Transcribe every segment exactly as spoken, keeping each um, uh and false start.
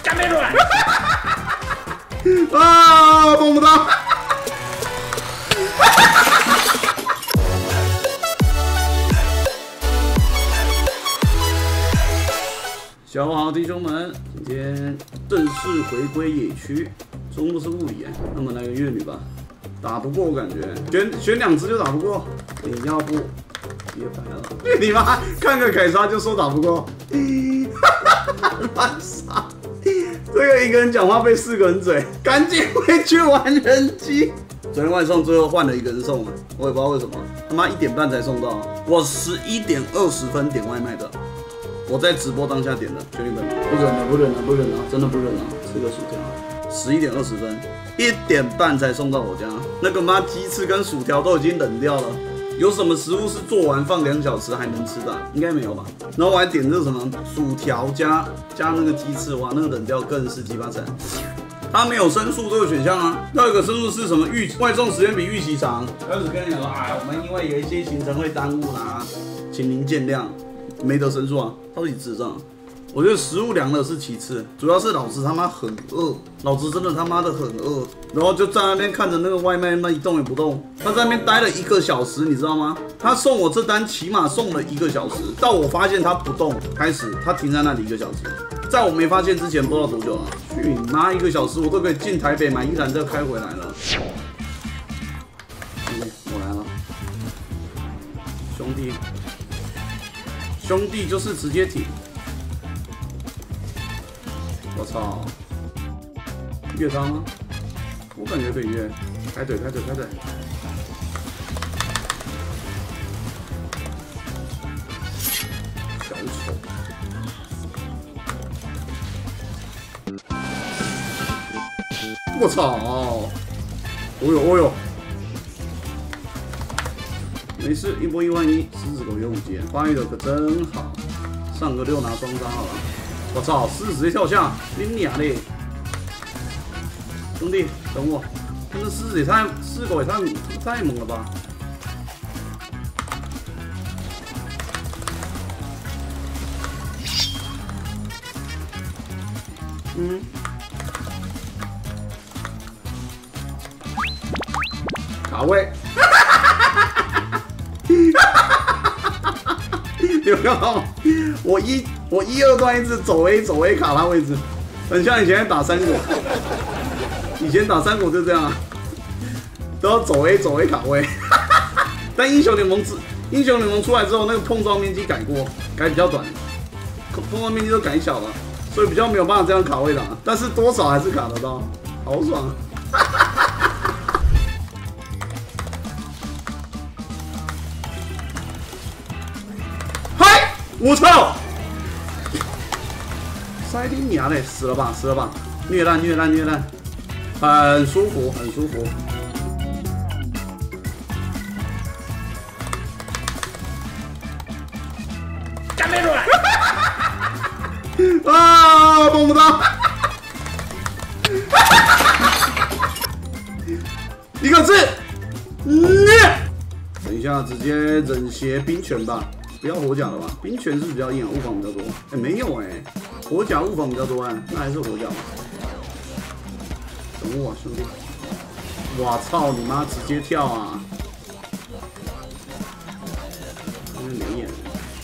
干没出来！ 啊，碰不到！下午好，弟兄们，今天正式回归野区，中路是物理，那么来个越女吧，打不过我感觉，选选两只就打不过，你要不别摆了，你妈看个凯莎就说打不过，乱杀！这个一个人讲话被四个人嘴，赶紧回去玩人机。昨天外送最后换了一个人送了，我也不知道为什么，他妈一点半才送到，我十一点二十分点外卖的。我在直播当下点的，兄弟们，不忍了，不忍了，不忍了，真的不忍了，吃个薯条。十一点二十分，一点半才送到我家，那个妈鸡翅跟薯条都已经冷掉了。有什么食物是做完放两小时还能吃的？应该没有吧？然后我还点这什么薯条加加那个鸡翅，哇，那个冷掉更是鸡巴惨。它没有申诉这个选项啊，那个申诉是什么？预外送时间比预期长。开始跟你讲说，啊，我们因为有一些行程会耽误啦，请您见谅。没得申诉啊，到底智障？我觉得食物凉了是其次，主要是老子他妈很饿，老子真的他妈的很饿，然后就在那边看着那个外卖那一动也不动，他在那边待了一个小时，你知道吗？他送我这单起码送了一个小时，到我发现他不动开始，他停在那里一个小时，在我没发现之前不知道多久了，去你妈一个小时我都可以进台北买一篮再开回来了。嗯，我来了，兄弟。兄弟就是直接挺，我操，越他吗？我感觉可以越，开腿开腿开腿，小丑，我操，哦呦哦呦。没事，一波一万一，狮子狗用剑，发育的可真好，上个六拿双杀好了。我操，狮子直接跳下，你娘嘞！兄弟，等我，这狮子也太，狮子狗也太太猛了吧！嗯，卡位。有看到吗？我一我一二段一直走 A 走 A 卡他位置，很像以前打三国，以前打三国就这样啊，都要走 A 走 A 卡位。但英雄联盟之英雄联盟出来之后，那个碰撞面积改过，改比较短，碰撞面积都改小了，所以比较没有办法这样卡位的、啊，但是多少还是卡得到，好爽、啊。我操！塞丁娘嘞，死了吧，死了吧！虐烂，虐烂，虐烂，很舒服，很舒服。 干没出来！ 啊，碰不到！一个字，虐！等一下，直接忍血冰拳吧。不要火甲了吧？冰拳是比较硬啊，物防比较多。哎、欸，没有哎、欸，火甲物防比较多哎、欸，那还是火甲吧。等我、啊、兄弟！我操你妈！直接跳啊！真是没眼。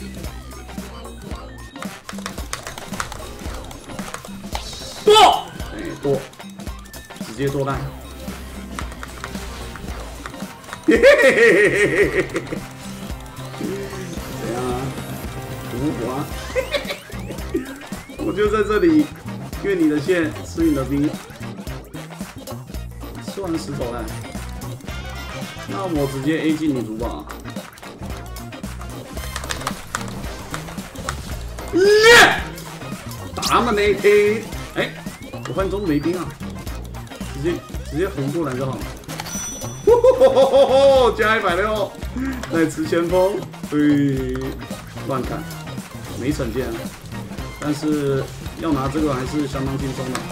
剁！哎、欸，剁！直接剁烂！嘿嘿嘿嘿嘿嘿嘿！啊！我就在这里越你的线，吃你的兵。吃完石头了，那我直接 A 进你主堡。耶！打嘛没 A， 哎，我发现中路没兵啊，直接直接横过来就好了。吼加一百六，来吃前锋，嘿，乱砍。没惩戒，但是要拿这个还是相当轻松的。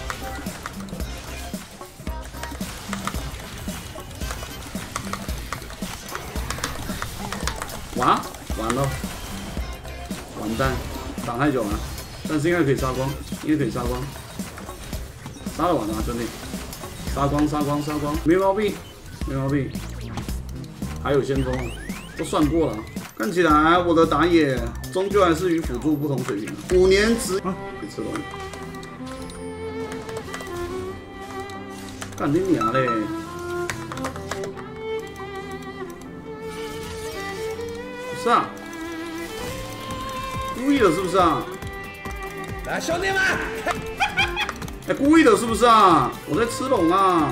哇，完了，完蛋，挡太久了，但是应该可以杀光，应该可以杀光。 杀得完啊，兄弟！杀光，杀光，杀光，没毛病，没毛病。还有先锋，都算过了。看起来我的打野终究还是与辅助不同水平。五年值啊，别吃龙。干你娘嘞！不是啊，故意的是不是啊？ 来，兄弟们！ 哎，故意的是不是啊？我在吃龙啊！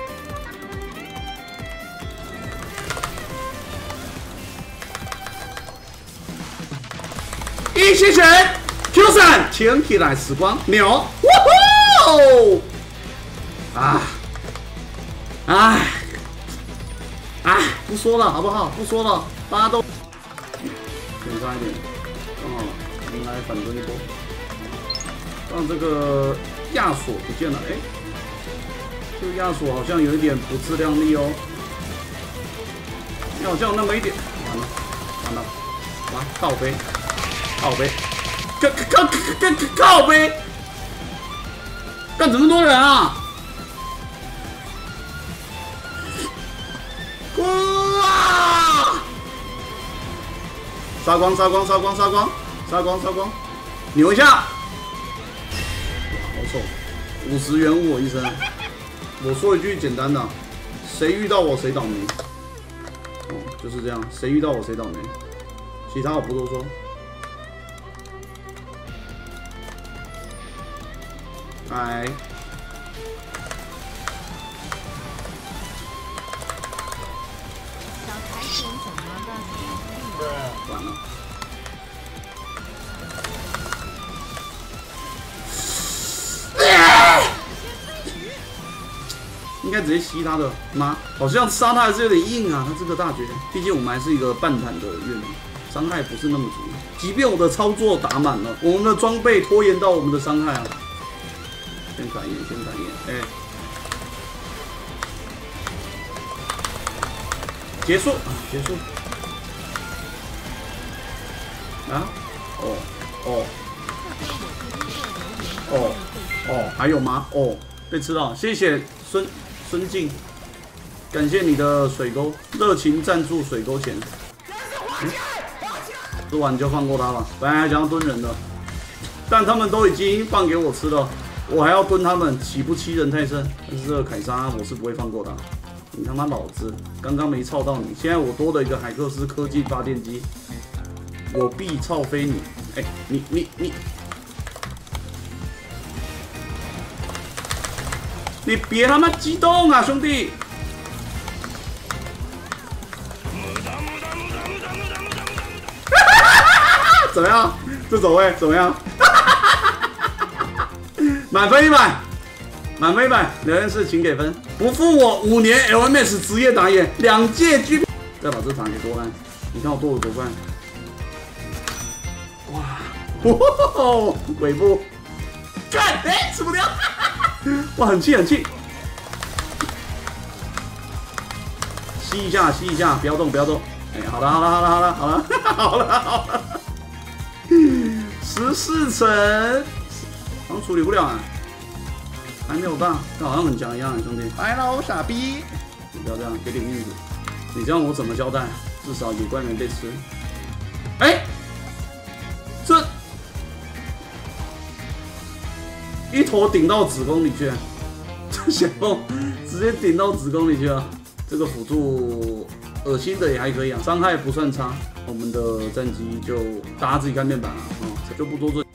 一起拳 Q 闪，牵起来时光牛，哇吼！啊！哎！哎，不说了好不好？不说了，大家都检查一点，刚好我们来反攻一波，让这个亚索不见了。哎，这个亚索好像有一点不自量力哦，你好像有那么一点，完了完了，完靠背。靠背，靠靠靠靠靠背，干这么多人啊！哇！杀光杀光杀光杀光杀光杀光，扭一下！哇，好丑！五十元误我一生。我说一句简单的，谁遇到我谁倒霉。哦，就是这样，谁遇到我谁倒霉。其他我不多说。哎， 小财神怎么了？ 完了！应该直接吸他的妈，好像杀他还是有点硬啊。他这个大绝，毕竟我们还是一个半坦的乐迷，伤害不是那么足。即便我的操作打满了，我们的装备拖延到我们的伤害啊。先打野，先打野，哎、欸，结束啊，结束啊，哦哦哦哦，还有吗？哦，被吃到，谢谢孙孙静，感谢你的水沟热情赞助水沟钱。嗯，吃完就放过他吧，本来还想要蹲人的，但他们都已经放给我吃了。我还要蹲他们，岂不欺人太甚？但是这个凯撒我是不会放过他。你他妈老子刚刚没操到你，现在我多了一个海克斯科技发电机，我必操飞你！哎、欸，你你你，你别他妈激动啊，兄弟！怎么样？这走位怎么样？满分一百，满分一百，留言室请给分。不负我五年 L M S 职业打野，两届 G P。再把这塔给夺来，你看我剁了多快！哇，哇，尾部，看，哎、欸，吃不掉！哇，很气很气。吸一下，吸一下，不要动，不要动。哎、欸，好了，好了，好了，好了，好了，好了，好了。十四层。好像处理不了啊，还没有大，但好像很强一样，兄弟。来喽，傻逼！你不要这样，给点面子。你这样我怎么交代？至少野怪没被吃。哎、欸，这一头顶到子宫里去，这小凤直接顶到子宫里去了。这个辅助恶心的也还可以啊，伤害不算差。我们的战绩就大家自己看面板了啊，就不多做。